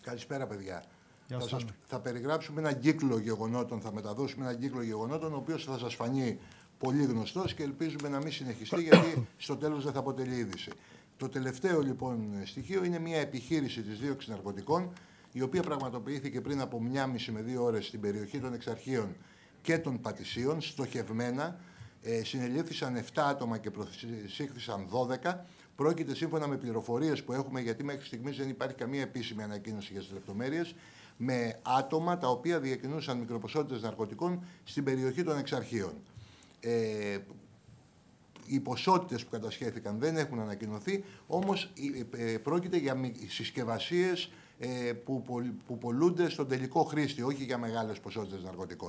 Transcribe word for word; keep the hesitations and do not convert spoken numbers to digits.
Καλησπέρα, παιδιά. Θα, σας, θα περιγράψουμε έναν κύκλο γεγονότων, θα μεταδώσουμε έναν κύκλο γεγονότων, ο οποίος θα σας φανεί πολύ γνωστός και ελπίζουμε να μην συνεχιστεί, γιατί στο τέλος δεν θα αποτελεί είδηση. Το τελευταίο λοιπόν στοιχείο είναι μια επιχείρηση της δίωξης ναρκωτικών, η οποία πραγματοποιήθηκε πριν από μία μισή με δύο ώρες στην περιοχή των Εξαρχείων και των Πατησίων, στοχευμένα. Ε, συνελήφθησαν επτά άτομα και προσήχθησαν δώδεκα. Πρόκειται, σύμφωνα με πληροφορίες που έχουμε, γιατί μέχρι στιγμής δεν υπάρχει καμία επίσημη ανακοίνωση για τις λεπτομέρειες, με άτομα τα οποία διακινούσαν μικροποσότητες ναρκωτικών στην περιοχή των Εξαρχείων. Ε, οι ποσότητες που κατασχέθηκαν δεν έχουν ανακοινωθεί, όμως ε, πρόκειται για συσκευασίες ε, που, που πολλούνται στον τελικό χρήστη, όχι για μεγάλες ποσότητες ναρκωτικών.